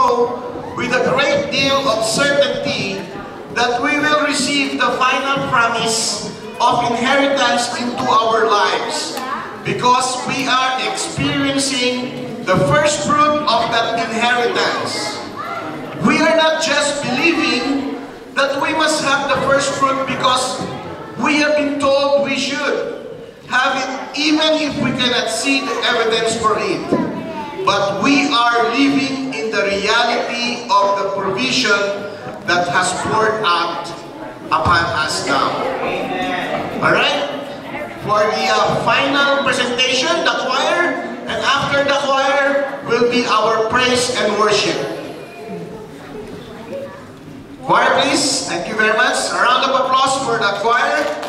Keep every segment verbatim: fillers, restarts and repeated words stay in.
know with a great deal of certainty that we will receive the final promise of inheritance into our lives, because we are experiencing the first fruit of that inheritance. We are not just believing that we must have the first fruit because we have been told we should have it, even if we cannot see the evidence for it. But we are living in the reality of the provision that has poured out upon us now. Alright? For the uh, final presentation, the choir, and after the choir will be our praise and worship. Choir, please. Thank you very much. A round of applause for the choir.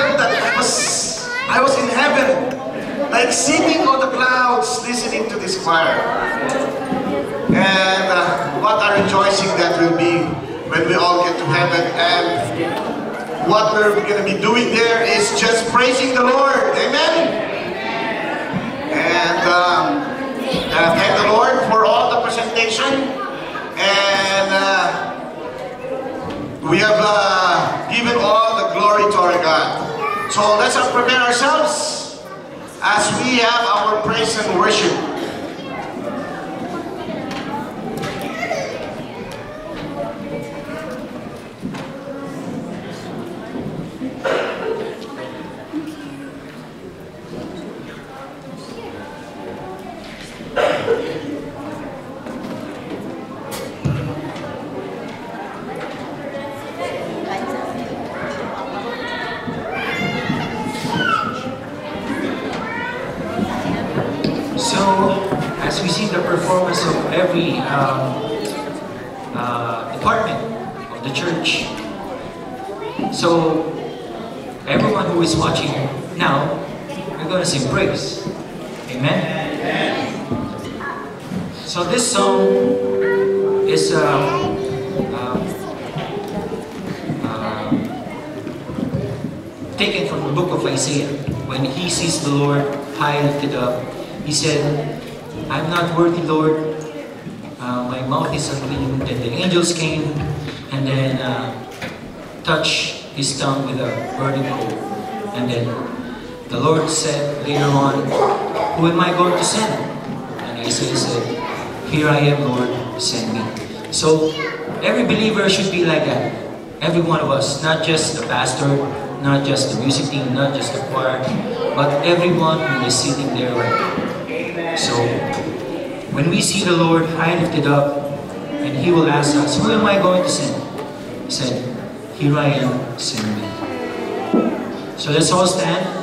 felt that I was, I was in heaven, like sitting on the clouds, listening to this choir. And uh, what a rejoicing that will be when we all get to heaven. And what we're going to be doing there is just praising the Lord. Amen? And um, uh, thank the Lord for all the presentation. And uh, we have uh, given all the glory to our God. So let's uh, prepare ourselves as we have our praise and worship. As we see the performance of every um, uh, department of the church, so everyone who is watching now, we're going to sing praise. Amen? Amen. So this song is uh, uh, uh, taken from the book of Isaiah. When he sees the Lord high lifted up, he said, I'm not worthy, Lord. Uh, my mouth is unclean. Then the angels came and then uh, touched his tongue with a burning coal. And then the Lord said later on, who am I going to send? And Isaiah said, here I am, Lord, send me. So every believer should be like that. Every one of us, not just the pastor, not just the music team, not just the choir, but everyone who is sitting there right now. So, when we see the Lord high lifted up, and He will ask us, who am I going to send? He said, here I am, send me. So let's all stand.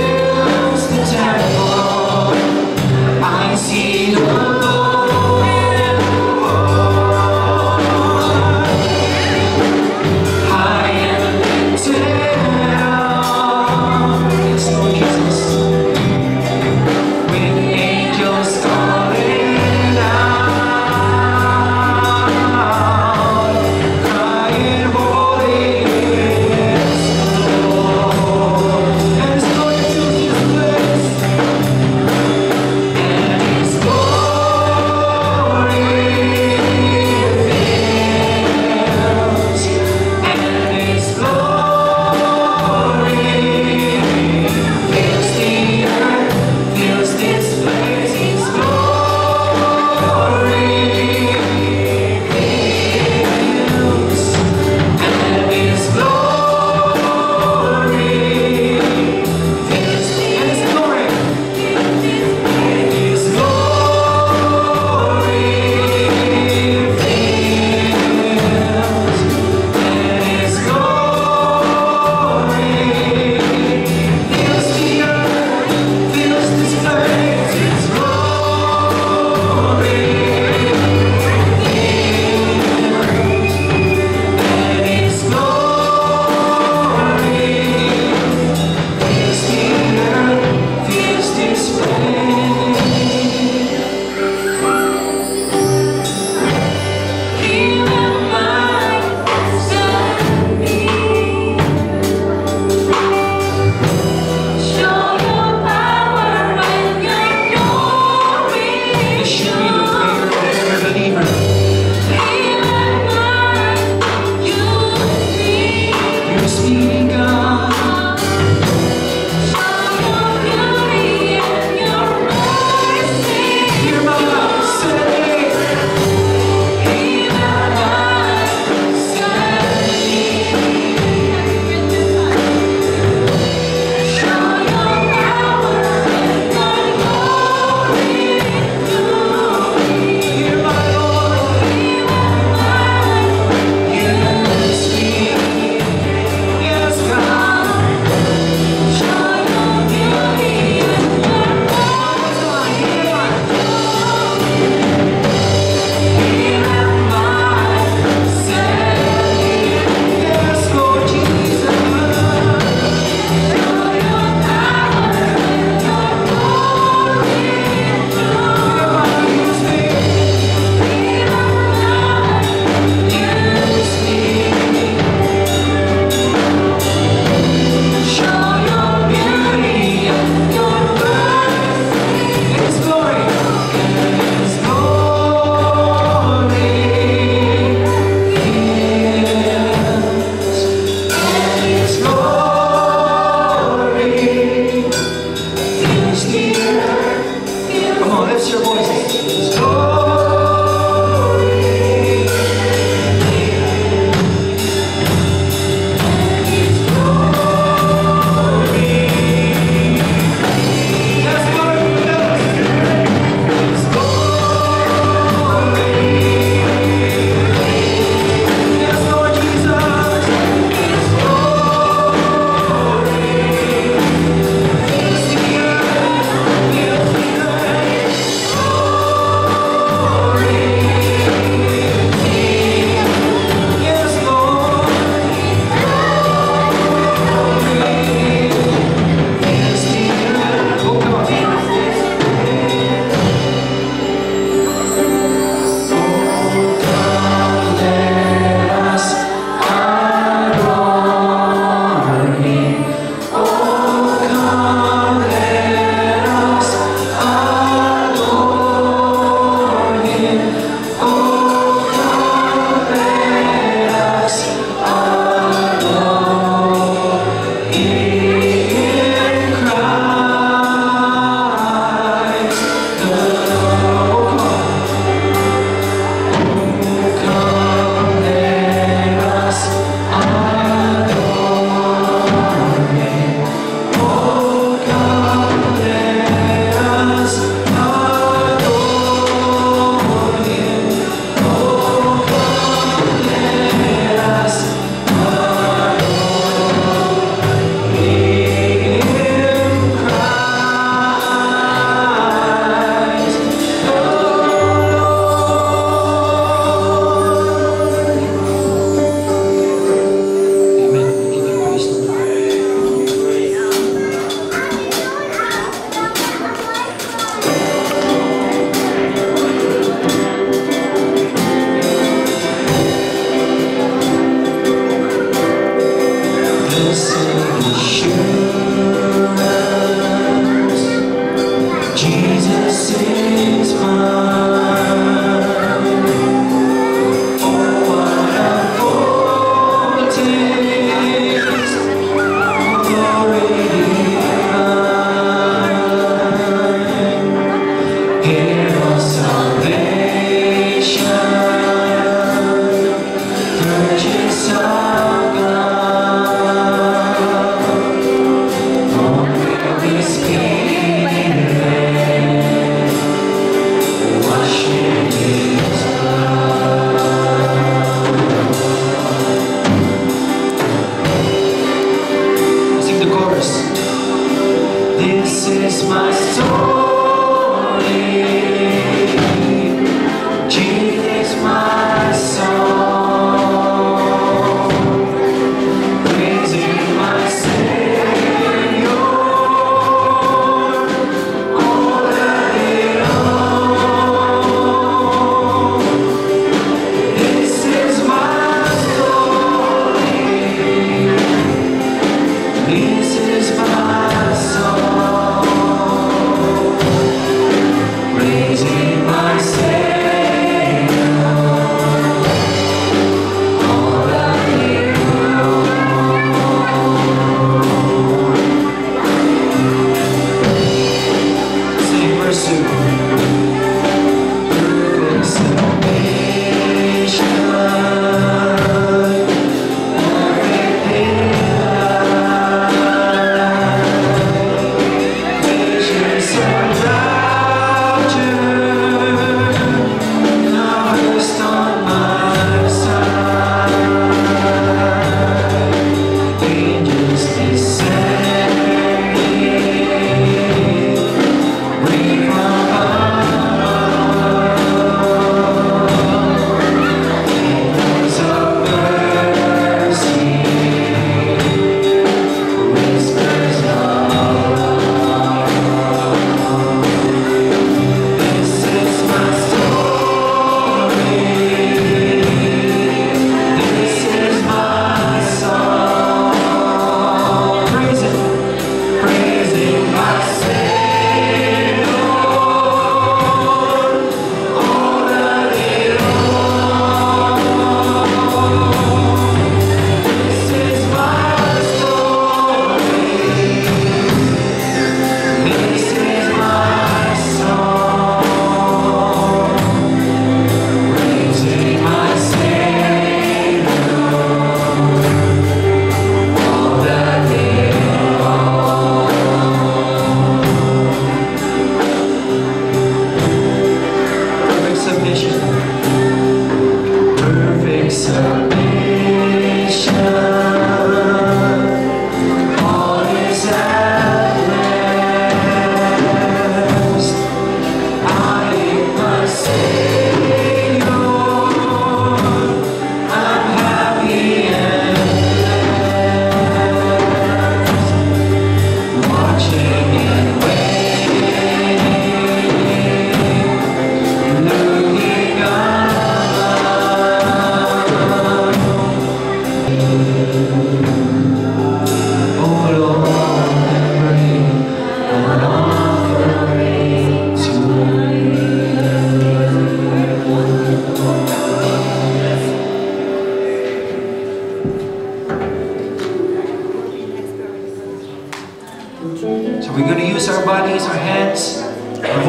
See the Lord. lift your voices. Oh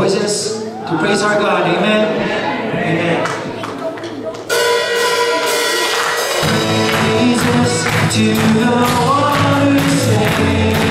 voices to praise our God. Amen. Amen. Praises to the one who saves.